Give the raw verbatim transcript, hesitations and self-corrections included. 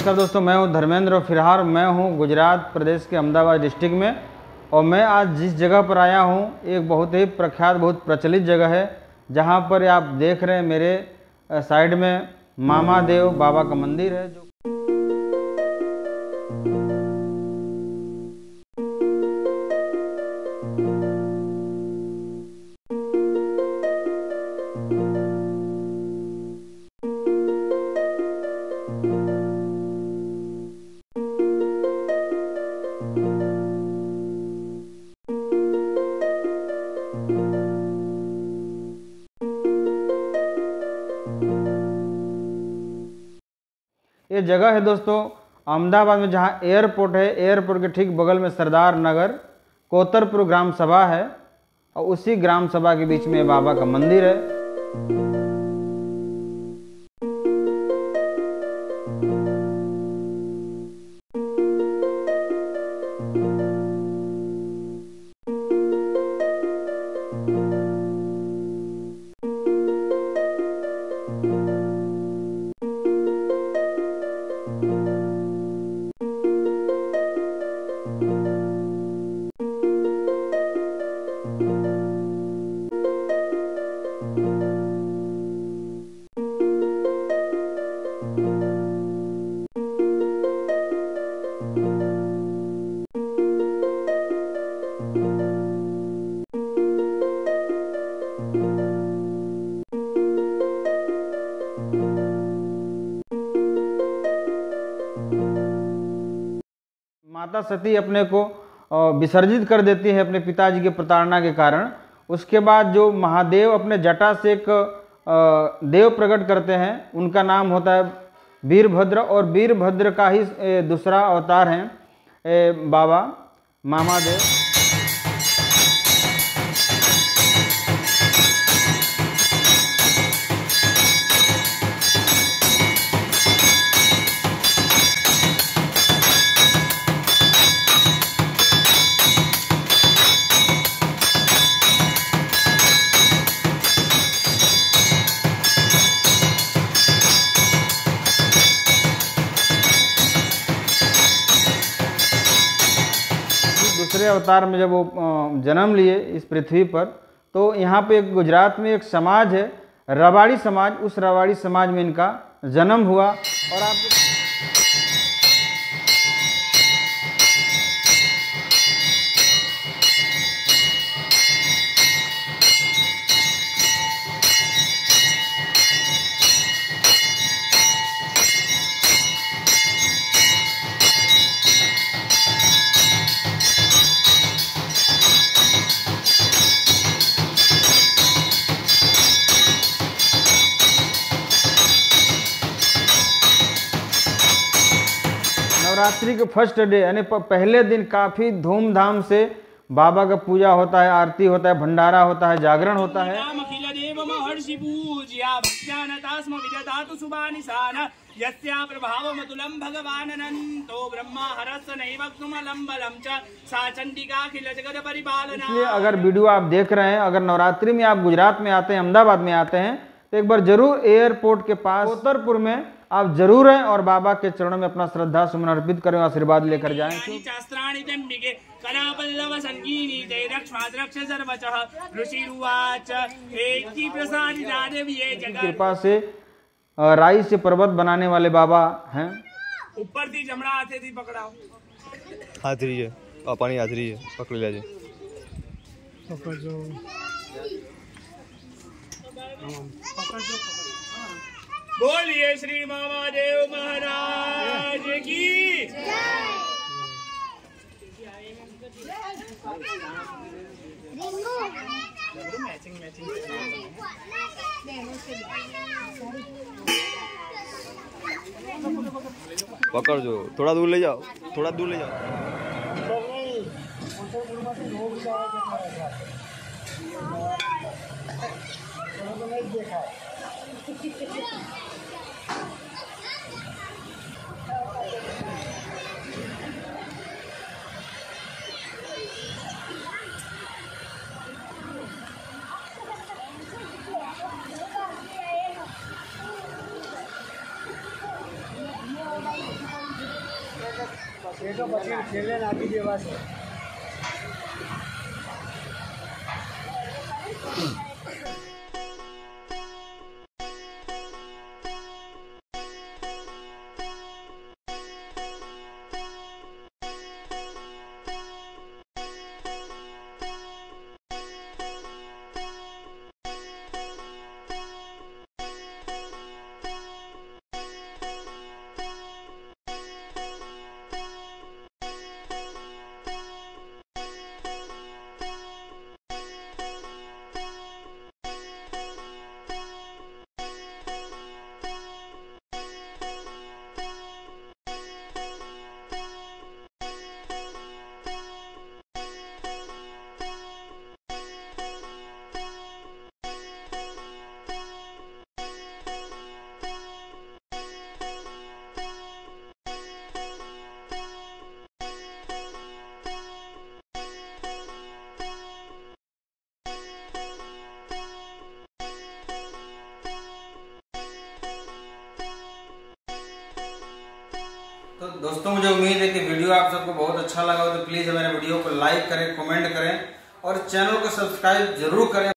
नमस्कार दोस्तों, मैं हूं धर्मेंद्र और फिलहाल मैं हूं गुजरात प्रदेश के अहमदाबाद डिस्ट्रिक्ट में। और मैं आज जिस जगह पर आया हूं एक बहुत ही प्रख्यात, बहुत प्रचलित जगह है, जहां पर आप देख रहे हैं मेरे साइड में मामादेव बाबा का मंदिर है। जो ये जगह है दोस्तों अहमदाबाद में, जहाँ एयरपोर्ट है। एयरपोर्ट के ठीक बगल में सरदार नगर कोतरपुर ग्राम सभा है और उसी ग्राम सभा के बीच में बाबा का मंदिर है। माता सती अपने को विसर्जित कर देती है अपने पिताजी की प्रताड़ना के कारण। उसके बाद जो महादेव अपने जटा से एक देव प्रकट करते हैं, उनका नाम होता है वीरभद्र, और वीरभद्र का ही दूसरा अवतार है बाबा मामादेव। दूसरे अवतार में जब वो जन्म लिए इस पृथ्वी पर, तो यहाँ पे एक गुजरात में एक समाज है रबाड़ी समाज, उस रबाड़ी समाज में इनका जन्म हुआ। और आप नवरात्रि के फर्स्ट डे यानी पहले दिन काफी धूमधाम से बाबा का पूजा होता है, आरती होता है, भंडारा होता है, जागरण होता है। इसलिए अगर वीडियो आप देख रहे हैं, अगर नवरात्रि में आप गुजरात में आते हैं, अहमदाबाद में आते हैं, तो एक बार जरूर एयरपोर्ट के पास कोतरपुर में आप जरूर हैं और बाबा के चरणों में अपना श्रद्धा सुमन अर्पित करें, आशीर्वाद लेकर जाएं। कृपा से राई से पर्वत बनाने वाले बाबा हैं। ऊपर थी जमड़ा हाथे थी पकड़ाओ, हाथ रही है पानी, हाथ रही है पकड़ ले जाए, पकड़ जो पकड़ जो। बोलिए श्री मामादेव महाराज की जय। मैचिंग मैचिंग पकड़ जो, थोड़ा दूर ले जाओ, थोड़ा दूर ले जाओ। Bye. तो दोस्तों मुझे उम्मीद है कि वीडियो आप सबको बहुत अच्छा लगा हो, तो प्लीज मेरे वीडियो को लाइक करें, कमेंट करें और चैनल को सब्सक्राइब जरूर करें।